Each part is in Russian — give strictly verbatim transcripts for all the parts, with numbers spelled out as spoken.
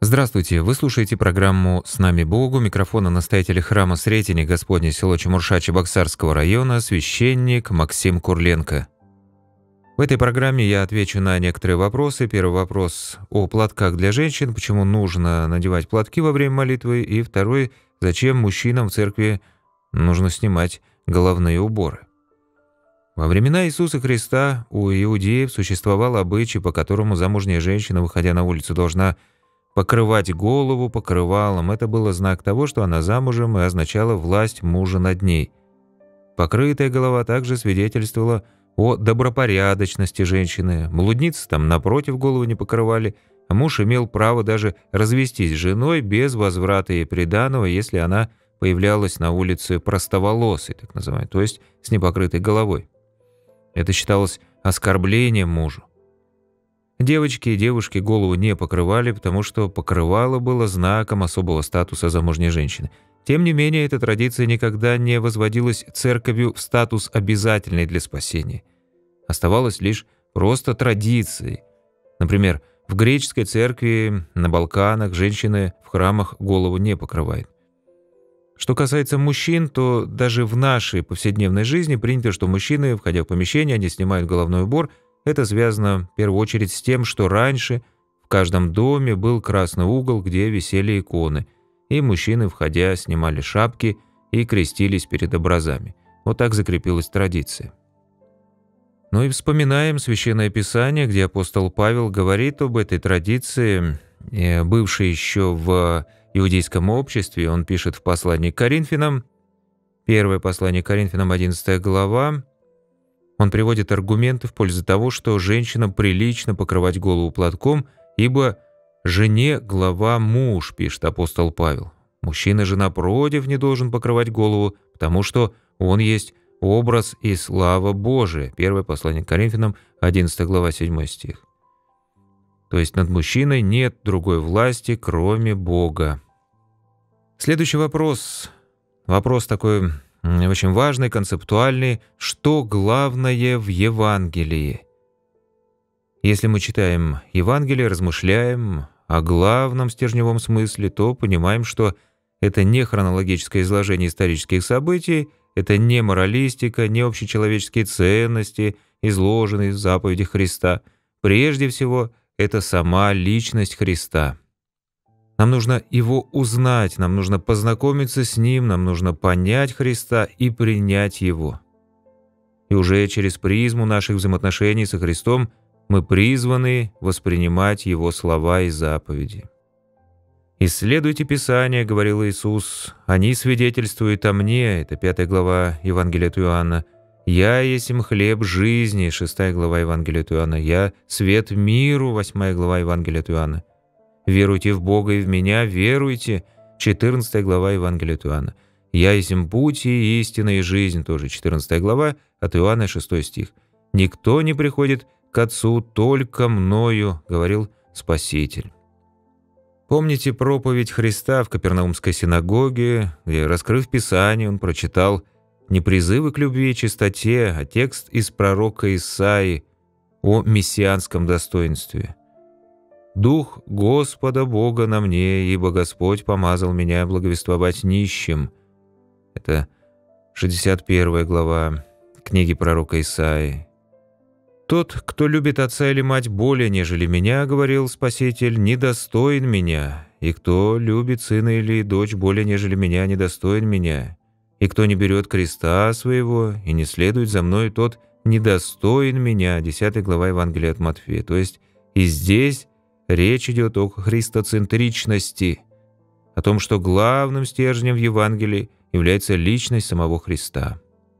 Здравствуйте, вы слушаете программу «С нами Бог». У микрофона настоятель храма Сретения Господня, село Чемурша Чебоксарского района, священник Максим Курленко. В этой программе я отвечу на некоторые вопросы. Первый вопрос о платках для женщин, почему нужно надевать платки во время молитвы, и второй, зачем мужчинам в церкви нужно снимать головные уборы. Во времена Иисуса Христа у иудеев существовал обычай, по которому замужняя женщина, выходя на улицу, должна покрывать голову покрывалом. Это было знак того, что она замужем, и означало власть мужа над ней. Покрытая голова также свидетельствовала о добропорядочности женщины. Блудницы там, напротив, голову не покрывали, а муж имел право даже развестись с женой без возврата ей приданого, если она появлялась на улице простоволосой, так называемой, то есть с непокрытой головой. Это считалось оскорблением мужу. Девочки и девушки голову не покрывали, потому что покрывало было знаком особого статуса замужней женщины. Тем не менее, эта традиция никогда не возводилась церковью в статус обязательный для спасения. Оставалась лишь просто традицией. Например, в греческой церкви на Балканах женщины в храмах голову не покрывают. Что касается мужчин, то даже в нашей повседневной жизни принято, что мужчины, входя в помещение, они снимают головной убор. Это связано в первую очередь с тем, что раньше в каждом доме был красный угол, где висели иконы, и мужчины, входя, снимали шапки и крестились перед образами. Вот так закрепилась традиция. Ну и вспоминаем Священное Писание, где апостол Павел говорит об этой традиции, бывшей еще в иудейском обществе. Он пишет в послании к Коринфянам, первое послание к Коринфянам, одиннадцатая глава. Он приводит аргументы в пользу того, что женщинам прилично покрывать голову платком, ибо жене глава муж, пишет апостол Павел. Мужчина же, напротив, не должен покрывать голову, потому что он есть образ и слава Божия. Первое послание к Коринфянам, одиннадцатая глава, седьмой стих. То есть над мужчиной нет другой власти, кроме Бога. Следующий вопрос. Вопрос такой очень важный, концептуальный. Что главное в Евангелии? Если мы читаем Евангелие, размышляем о главном стержневом смысле, то понимаем, что это не хронологическое изложение исторических событий, это не моралистика, не общечеловеческие ценности, изложенные в заповедях Христа. Прежде всего, это сама личность Христа. Нам нужно Его узнать, нам нужно познакомиться с Ним, нам нужно понять Христа и принять Его. И уже через призму наших взаимоотношений со Христом мы призваны воспринимать Его слова и заповеди. «Исследуйте Писание, — говорил Иисус, — они свидетельствуют о Мне». Это пятая глава Евангелия от Иоанна. «Я есмь хлеб жизни», шестая глава Евангелия от Иоанна. «Я свет миру», восьмая глава Евангелия от Иоанна. «Веруйте в Бога и в Меня, веруйте», четырнадцатая глава Евангелия от Иоанна. «Я есмь путь и истина и жизнь», тоже четырнадцатая глава от Иоанна, шестой стих. «Никто не приходит к Отцу только Мною», говорил Спаситель. Помните проповедь Христа в Капернаумской синагоге, где, раскрыв Писание, Он прочитал не призывы к любви и чистоте, а текст из пророка Исаии о мессианском достоинстве. «Дух Господа Бога на мне, ибо Господь помазал меня благовествовать нищим». Это шестьдесят первая глава книги пророка Исаии. «Тот, кто любит отца или мать более, нежели меня, — говорил Спаситель, — недостоин меня, и кто любит сына или дочь более, нежели меня, недостоин меня, и кто не берет креста своего и не следует за мной, тот недостоин меня». десятая глава Евангелия от Матфея. То есть и здесь речь идет о христоцентричности, о том, что главным стержнем в Евангелии является личность самого Христа.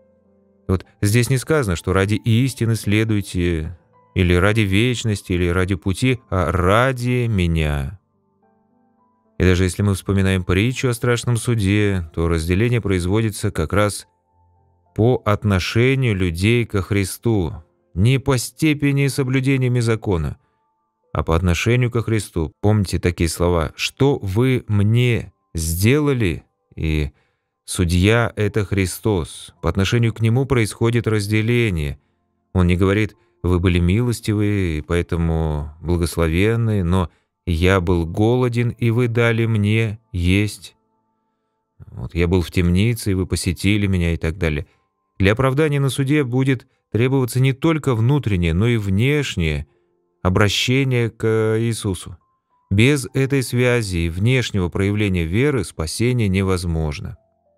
Вот здесь не сказано, что ради истины следуйте, или ради вечности, или ради пути, а ради меня. И даже если мы вспоминаем притчу о страшном суде, то разделение производится как раз по отношению людей ко Христу, не по степени соблюдениями закона, а по отношению ко Христу. Помните такие слова: «Что вы мне сделали?» И судья — это Христос. По отношению к Нему происходит разделение. Он не говорит: «Вы были милостивы, и поэтому благословенны», но «Я был голоден, и вы дали мне есть». Вот, «Я был в темнице, и вы посетили меня» и так далее. Для оправдания на суде будет требоваться не только внутреннее, но и внешнее обращение к Иисусу. Без этой связи и внешнего проявления веры спасение невозможно.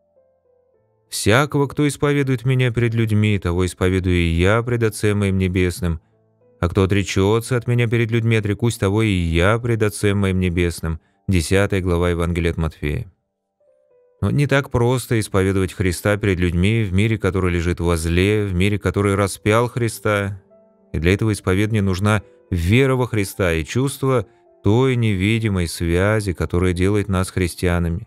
«Всякого, кто исповедует меня перед людьми, того исповедую и я пред Отцем моим небесным. А кто отречется от меня перед людьми, отрекусь того и я пред Отцем моим небесным». десятая глава Евангелия от Матфея. Но не так просто исповедовать Христа перед людьми в мире, который лежит во зле, в мире, который распял Христа. И для этого исповедания нужна вера во Христа и чувство той невидимой связи, которая делает нас христианами.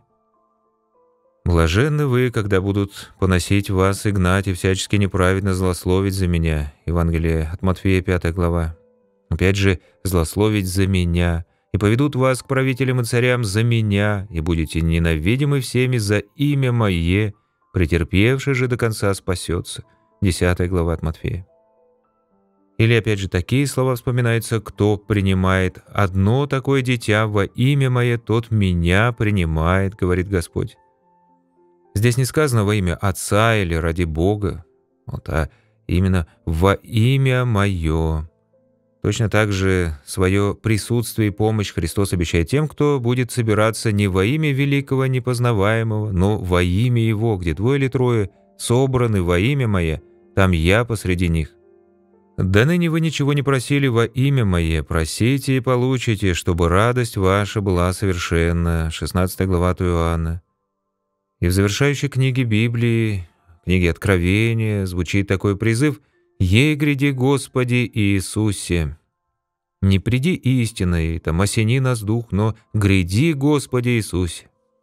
«Блаженны вы, когда будут поносить вас и гнать, и всячески неправедно злословить за меня». Евангелие от Матфея, пятая глава. Опять же, злословить за меня. «И поведут вас к правителям и царям за меня, и будете ненавидимы всеми за имя Мое, претерпевший же до конца спасется». десятая глава от Матфея. Или опять же такие слова вспоминаются: «Кто принимает одно такое дитя во имя Мое, тот Меня принимает», говорит Господь. Здесь не сказано во имя Отца или ради Бога, вот, а именно во имя Мое. Точно так же свое присутствие и помощь Христос обещает тем, кто будет собираться не во имя великого непознаваемого, но во имя Его, где двое или трое собраны во имя Мое, там Я посреди них. «Да ныне вы ничего не просили во имя Мое, просите и получите, чтобы радость ваша была совершенна». шестнадцатая глава от Иоанна. И в завершающей книге Библии, книге Откровения, звучит такой призыв: «Ей гряди, Господи Иисусе». Не приди истиной, там осени нас дух, но гряди, Господи Иисусе.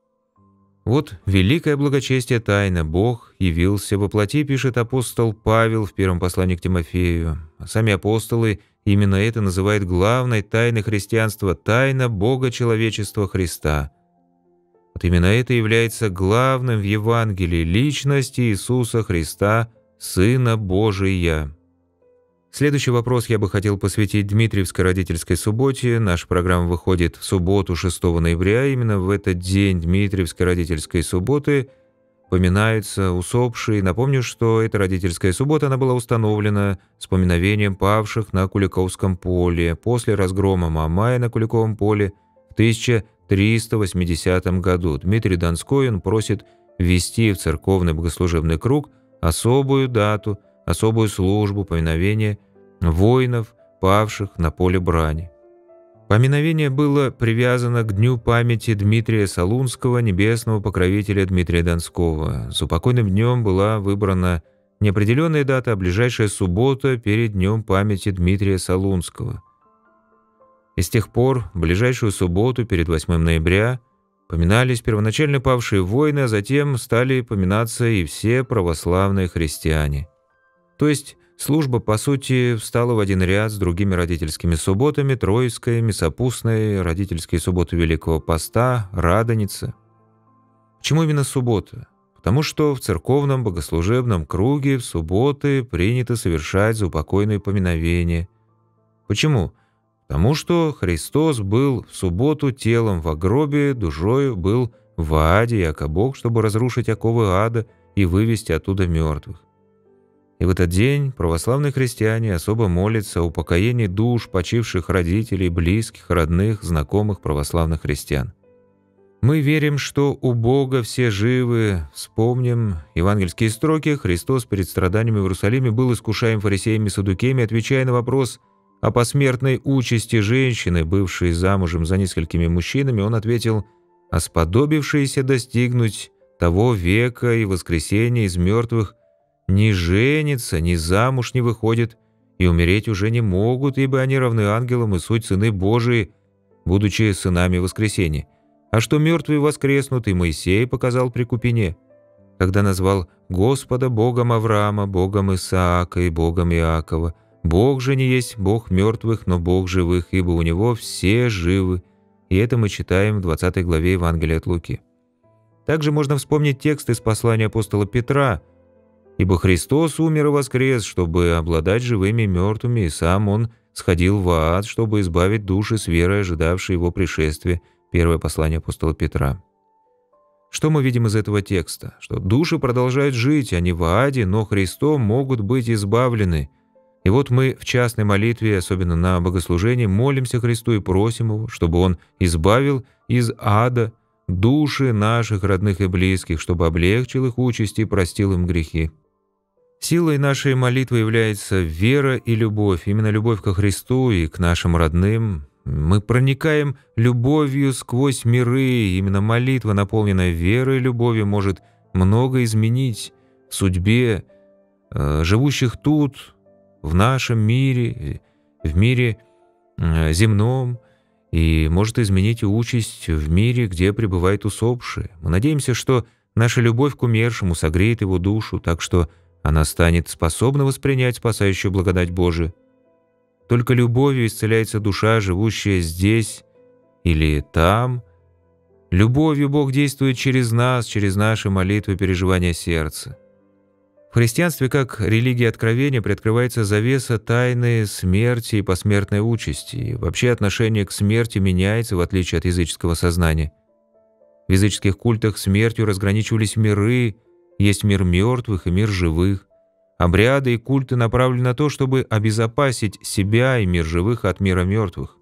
Вот великое благочестие тайна. Бог явился во плоти, пишет апостол Павел в первом послании к Тимофею. А сами апостолы именно это называют главной тайной христианства — тайна Бога человечества Христа. Вот именно это является главным в Евангелии — личность Иисуса Христа, Сына Божия. Следующий вопрос я бы хотел посвятить Дмитриевской родительской субботе. Наша программа выходит в субботу, шестого ноября. Именно в этот день Дмитриевской родительской субботы поминаются усопшие. Напомню, что эта родительская суббота, она была установлена с поминовением павших на Куликовском поле после разгрома Мамая на Куликовом поле в тысяча триста восьмидесятом году. Дмитрий Донской, он просит ввести в церковный богослужебный круг особую дату, особую службу поминовения воинов, павших на поле брани. Поминовение было привязано к дню памяти Дмитрия Солунского, небесного покровителя Дмитрия Донского. С упокойным днем была выбрана не определенная дата, а ближайшая суббота перед днем памяти Дмитрия Солунского. И с тех пор, в ближайшую субботу перед восьмым ноября, поминались первоначально павшие воины, а затем стали поминаться и все православные христиане. То есть служба, по сути, встала в один ряд с другими родительскими субботами: Троицкой, Мясопустной, родительские субботы Великого Поста, Радоница. Почему именно суббота? Потому что в церковном богослужебном круге в субботы принято совершать заупокойные поминовения. Почему? Потому что Христос был в субботу телом во гробе, душою был в аде, яко Бог, чтобы разрушить оковы ада и вывести оттуда мертвых. И в этот день православные христиане особо молятся о упокоении душ почивших родителей, близких, родных, знакомых православных христиан. Мы верим, что у Бога все живы. Вспомним евангельские строки. Христос перед страданиями в Иерусалиме был искушаем фарисеями и саддукеями, отвечая на вопрос о посмертной участи женщины, бывшей замужем за несколькими мужчинами. Он ответил: «А сподобившиеся достигнуть того века и воскресения из мертвых не женятся, ни замуж не выходят, и умереть уже не могут, ибо они равны ангелам и суть сыны Божии, будучи сынами воскресения. А что мертвые воскреснут, и Моисей показал при Купине, когда назвал Господа Богом Авраама, Богом Исаака и Богом Иакова. Бог же не есть Бог мертвых, но Бог живых, ибо у Него все живы». И это мы читаем в двадцатой главе Евангелия от Луки. Также можно вспомнить текст из послания апостола Петра: «Ибо Христос умер и воскрес, чтобы обладать живыми и мертвыми, и сам Он сходил в ад, чтобы избавить души с верой, ожидавшие его пришествия. Первое послание апостола Петра. Что мы видим из этого текста? Что души продолжают жить, они в аде, но Христом могут быть избавлены. И вот мы в частной молитве, особенно на богослужении, молимся Христу и просим Его, чтобы Он избавил из ада души наших родных и близких, чтобы облегчил их участь и простил им грехи. Силой нашей молитвы является вера и любовь, именно любовь ко Христу и к нашим родным. Мы проникаем любовью сквозь миры, именно молитва, наполненная верой и любовью, может много изменить в судьбе э, живущих тут, в нашем мире, в мире э, земном, и может изменить участь в мире, где пребывают усопшие. Мы надеемся, что наша любовь к умершему согреет его душу, так что она станет способна воспринять спасающую благодать Божию. Только любовью исцеляется душа, живущая здесь или там. Любовью Бог действует через нас, через наши молитвы и переживания сердца. В христианстве, как религия откровения, приоткрывается завеса тайны смерти и посмертной участи. И вообще отношение к смерти меняется, в отличие от языческого сознания. В языческих культах смертью разграничивались миры, есть мир мертвых и мир живых. Обряды и культы направлены на то, чтобы обезопасить себя и мир живых от мира мертвых.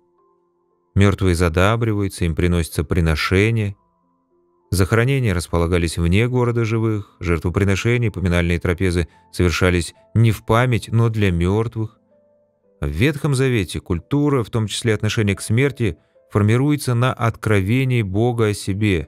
Мертвые задабриваются, им приносятся приношения. Захоронения располагались вне города живых, жертвоприношения и поминальные трапезы совершались не в память, но для мертвых. В Ветхом Завете культура, в том числе отношение к смерти, формируется на откровении Бога о себе.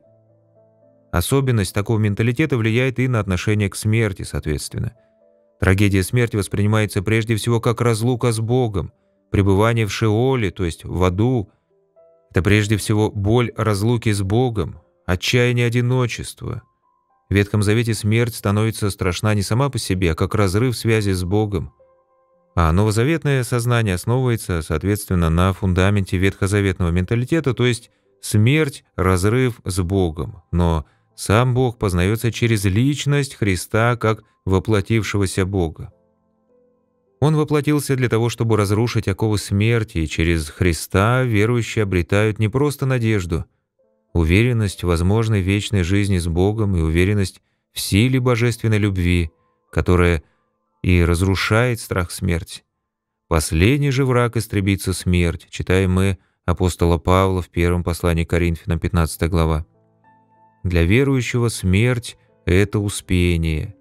Особенность такого менталитета влияет и на отношение к смерти, соответственно. Трагедия смерти воспринимается прежде всего как разлука с Богом, пребывание в Шеоле, то есть в аду. Это прежде всего боль разлуки с Богом, отчаяние одиночества. В Ветхом Завете смерть становится страшна не сама по себе, а как разрыв связи с Богом. А новозаветное сознание основывается, соответственно, на фундаменте ветхозаветного менталитета, то есть смерть, разрыв с Богом. Но сам Бог познается через личность Христа как воплотившегося Бога. Он воплотился для того, чтобы разрушить оковы смерти, и через Христа верующие обретают не просто надежду, уверенность в возможной вечной жизни с Богом и уверенность в силе божественной любви, которая и разрушает страх смерти. Последний же враг истребится смерть, читаем мы апостола Павла в первом послании к Коринфянам, пятнадцатая глава. Для верующего смерть — это успение.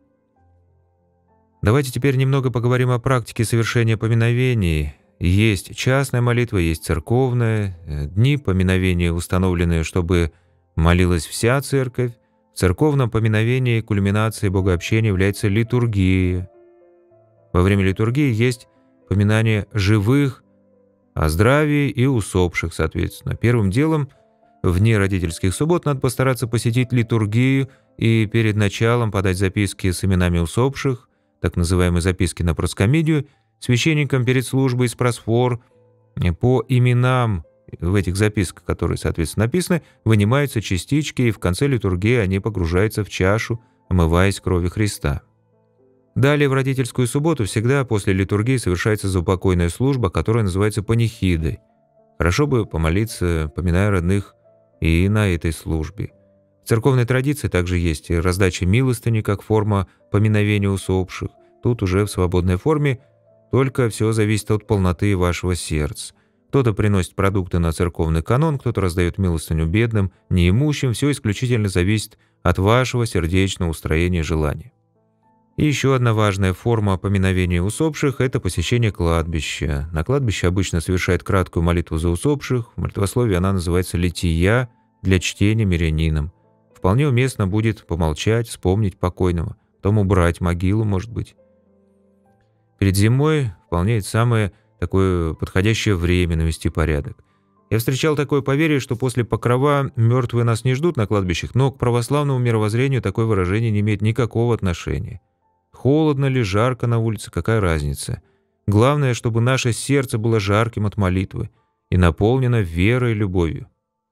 Давайте теперь немного поговорим о практике совершения поминовений. Есть частная молитва, есть церковная. Дни поминовения установлены, чтобы молилась вся церковь. В церковном поминовении кульминацией богообщения является литургия. Во время литургии есть поминание живых, о здравии и усопших, соответственно. Первым делом вне родительских суббот надо постараться посетить литургию и перед началом подать записки с именами усопших, так называемые записки на проскомидию, священникам перед службой с просфор. По именам в этих записках, которые, соответственно, написаны, вынимаются частички, и в конце литургии они погружаются в чашу, омываясь кровью Христа. Далее в родительскую субботу всегда после литургии совершается заупокойная служба, которая называется панихидой. Хорошо бы помолиться, поминая родных, и на этой службе. В церковной традиции также есть и раздача милостыни как форма поминовения усопших. Тут уже в свободной форме, только все зависит от полноты вашего сердца. Кто-то приносит продукты на церковный канон, кто-то раздает милостыню бедным, неимущим. Все исключительно зависит от вашего сердечного устроения и желания. И еще одна важная форма поминовения усопших – это посещение кладбища. На кладбище обычно совершает краткую молитву за усопших. В молитвословии она называется «лития» для чтения мирянином. Вполне уместно будет помолчать, вспомнить покойного, потом убрать могилу, может быть. Перед зимой вполне это самое такое подходящее время навести порядок. Я встречал такое поверье, что после покрова мертвые нас не ждут на кладбищах, но к православному мировоззрению такое выражение не имеет никакого отношения. Холодно ли, жарко на улице, какая разница? Главное, чтобы наше сердце было жарким от молитвы и наполнено верой и любовью.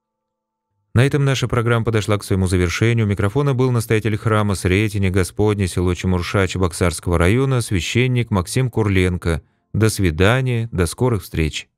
На этом наша программа подошла к своему завершению. У микрофона был настоятель храма Сретения Господня, село Чемурша Чебоксарского района, священник Максим Курленко. До свидания, до скорых встреч.